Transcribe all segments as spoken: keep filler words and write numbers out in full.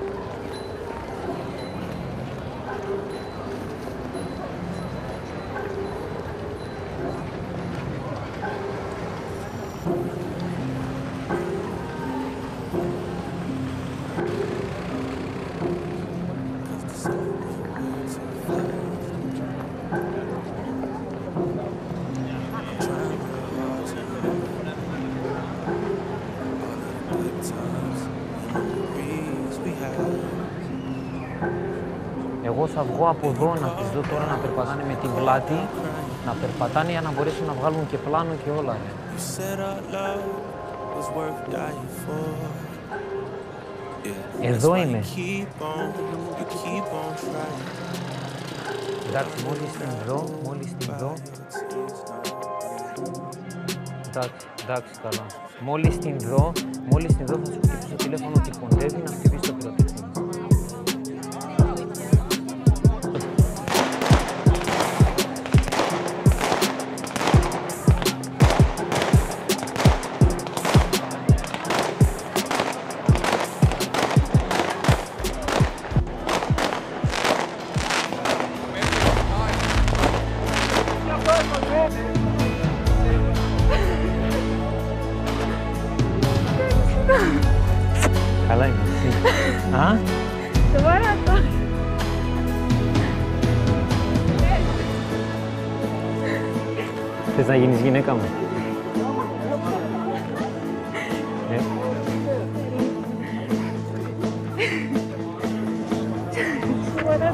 Εγώ θα βγω από εδώ να τις δω τώρα να περπατάνε με την πλάτη, να περπατάνε για να μπορέσουν να βγάλουν και πλάνο και όλα. Ρε. Εδώ είμαι. Εντάξει, μόλις την δω, μόλις την δω. Εντάξει, εντάξει, καλά. Μόλις την δω, μόλις την δω θα σου χτυπήσω το τηλέφωνο ότι κοντεύει να χτυπήσει το πυροτεχνείο. Καλά είναι εσύ. Α? Το βάρατο. Θες να γίνεις γυναίκα μου? Ε. Το βάρατο.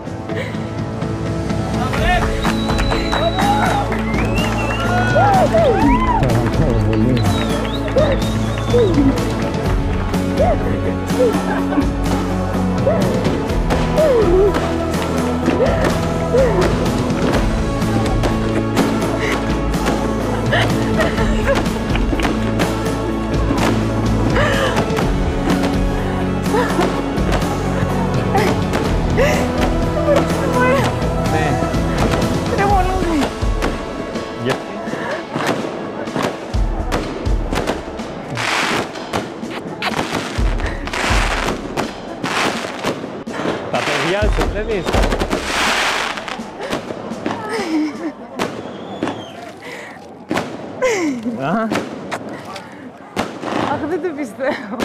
Τα παιδιά σου, δεν δεις. Αχ, δεν το πιστεύω.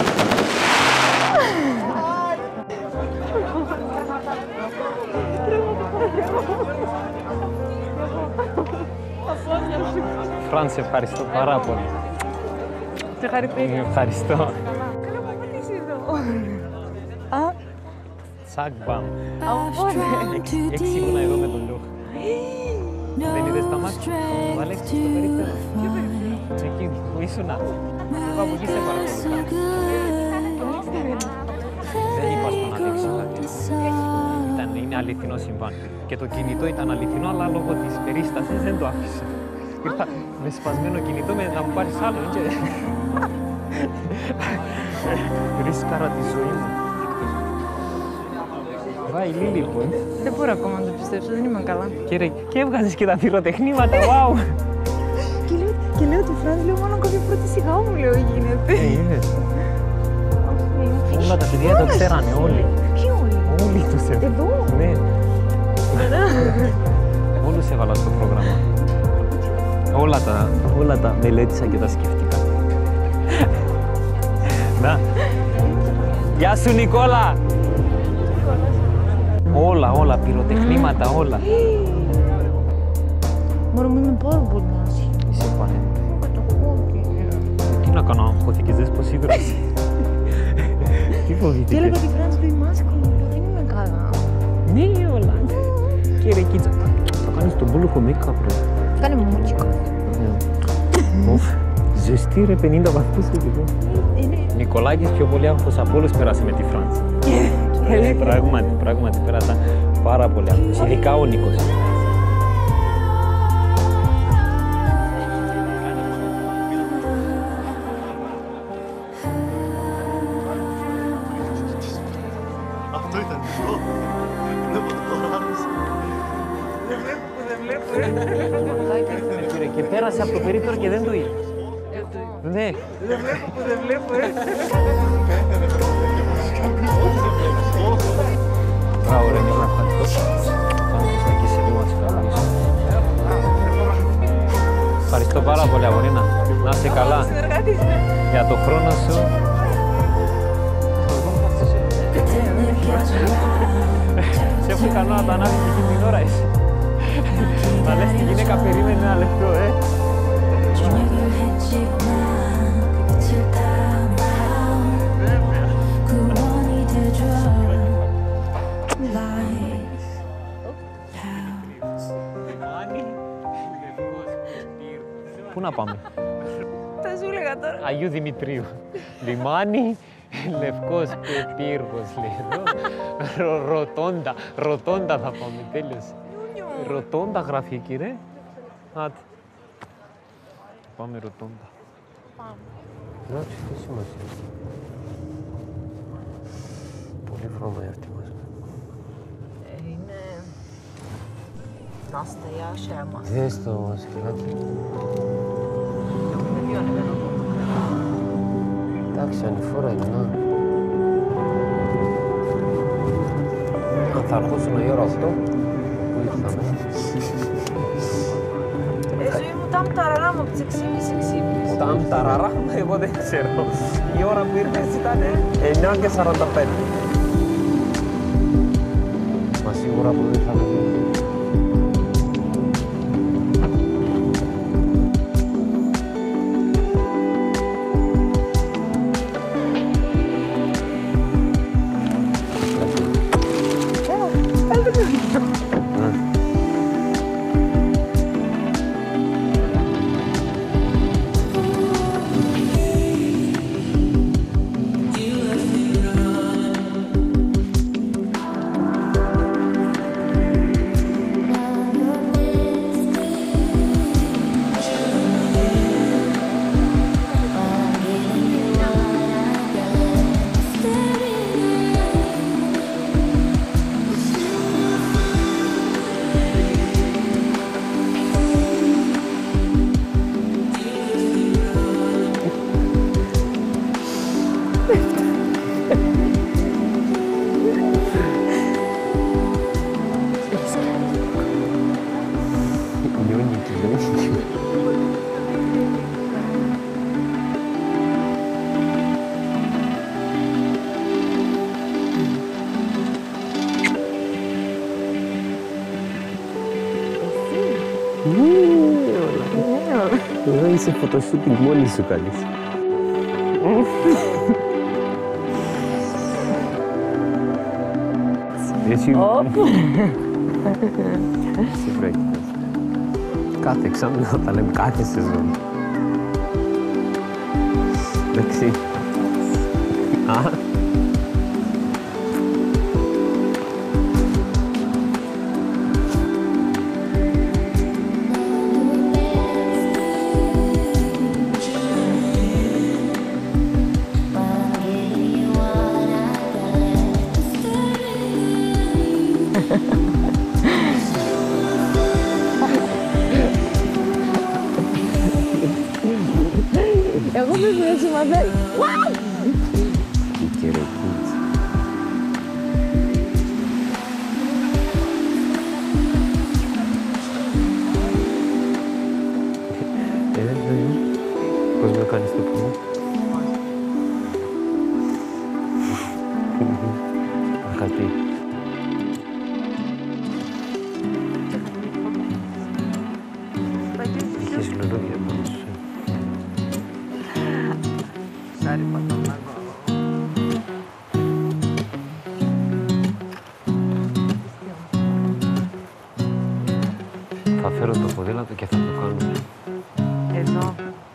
Φραν, σε ευχαριστώ πάρα πολύ. Συγχαρητήρια. Ευχαριστώ. Καλά, πού είσαι εδώ. Α, Τσακ, μπαμ. από πότε. Έξι ήμουνα εδώ με τον Λούχ. Δεν είδες τα μάτια. Μου Αλέξη στο περίπτερο. Ποιο παιδί. Εκεί που ήσουνα. Εγώ από εκεί σε παρακολουθώ. Δεν είπα στον Αλέξη κάτι. Ήταν, είναι αληθινό συμβάν. Και το κινητό ήταν αληθινό, αλλά λόγω της περίστασης δεν το άφησε. Ήρθα με σπασμένο κινητό με να μου πάρεις άλλο. Και... ρίσκαρα τη ζωή μου. Βάει Λίλη που είναι. Δεν μπορώ ακόμα να το πιστέψω, δεν είμαι καλά. Και, ρε, και έβγαζες και τα πυροτεχνήματα, wow! Και λέω, και λέω του Φρανς, λέω μόνο κάποια πρώτη σιγά μου, λέω, γίνεται. Ε, είδες. Όλα τα παιδιά το ξέρανε, όλοι. Ποιοι όλοι? Όλοι τους έβαλα. Εδώ? Ναι. Όλους έβαλα στο πρόγραμμα. Όλα τα, όλα τα μελέτησα και τα σκέφτηκα. Να. Γεια σου, Νικόλα! Όλα, όλα, πυροτεχνήματα, όλα. Μωρό μου, είμαι πάρα πολύ άσχημη. Είσαι πανέμορφη. Καταχώθηκε. Τι να κάνω, αγχώθηκες, δες πως ίδρωσε. Τι Και φοβήθηκες. έλεγα τη Φρανς, λέει μάσκα μου, λέω, δεν είμαι καλά. Ναι, όλα. Και ρε, κοίτσα. Θα κάνεις τον μπούλουχο make-up, ρε. Κάνε μου μουτσικά. Ουφ, ζεστή ρε, πενήντα βαθμούς εδώ. Νικολάκης πιο πολύ άγχος από όλους πέρασε με τη Φρανς. Ε, πράγματι, πράγματι πέρασα πάρα πολύ άγχος, ειδικά ο Νίκος. Αυτό ήταν αυτό. Βλέπω το ράδος. Δεν βλέπω, δεν βλέπω. Και πέρασε από το περίπτερο και δεν το είδε. Ναι. Δεν βλέπω, δεν βλέπω. ευχαριστώ πάρα πολύ, Αγορίνα. Να είσαι καλά. Για το χρόνο σου. Σε έχω ικανό να το ανάβεις εκείνη την ώρα εσύ. Να λες τη γυναίκα περίμενε ένα λεπτό, ε. Πού να πάμε? Τα σου έλεγα τώρα. Αγίου Δημητρίου. Λιμάνι, Λευκός Πύργος, λέει εδώ. Ρο, ρωτώντα, ρωτώντα θα πάμε, τέλειωσε. Ρωτώντα γράφει εκεί, ρε. Άτε. Πάμε ρωτώντα. Πάμε. Εντάξει, τι σημασία. Πολύ βρώμα αυτή μας. Είναι... Настоящая маска. Δες το σκυλάκι. Είναι πιο ανεβαίνω. Εντάξει, ανηφόρα είναι, να. Αν θα αρχούσουν η ώρα οκτώ, πού ήρθαμε. Ε, ζωή μου, τάμ ταραρά μου από τις έξι και μισή έξι και μισή. Τάμ ταραρά, εγώ δεν ξέρω. Η ώρα που ήρθες ήταν εννιά και σαράντα πέντε. Μα σίγουρα που δεν θα βγει. Εδώ είσαι φωτοσούτινγκ μόνη σου κάνεις. Έτσι... Εσύ πρέπει. Κάθε εξάμηνο θα τα λέμε κάθε σεζόν. Εντάξει. Α. Εγώ δεν μου έτσι μαθαίνει. Τι κερεκίτς. Ε, δεν. Πώς με κάνεις το πρωί. Αγάπη. Είχες λουλούδια πάνω σου. Σάρι πατώνα. Θα φέρω το ποδήλατο και θα το κάνω. Εδώ.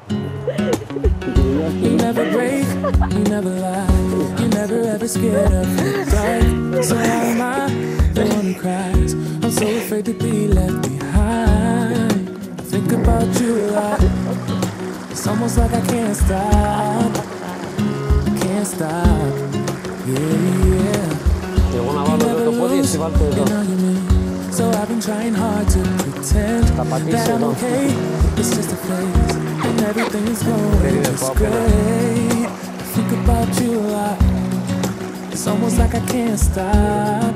You never break, you never lie, you never ever scared of the dark. So how am I the one who cries? I'm so afraid to be left behind. I think about you a lot. It's almost like I can't stop, can't stop. Yeah, yeah. Εγώ να βάλω εδώ το πόδι, εσύ βάλτε εδώ. So I've been trying hard to pretend that I'm okay. It's just a phase, and everything is going just great. I think about you a lot. It's almost like I can't stop,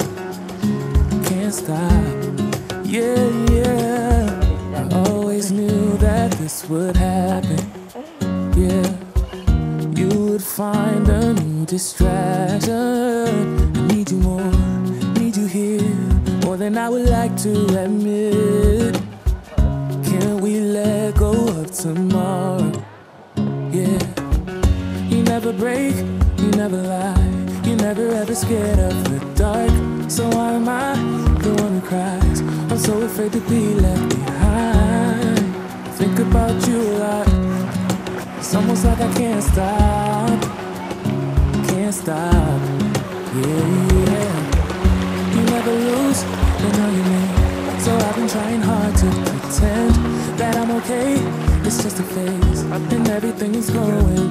can't stop. Yeah, yeah. I always knew that. that this would happen. Yeah, you would find a new distraction. I need you more, need you here, more than I would like to admit. Can we let go of tomorrow? Yeah, you never break, you never lie, you never ever scared of the dark. So why am I the one who cries? I'm so afraid to be left behind. I think about you a lot. It's almost like I can't stop, can't stop. Yeah, yeah. You never lose, but now you win. So I've been trying hard to pretend that I'm okay. It's just a phase, and everything is going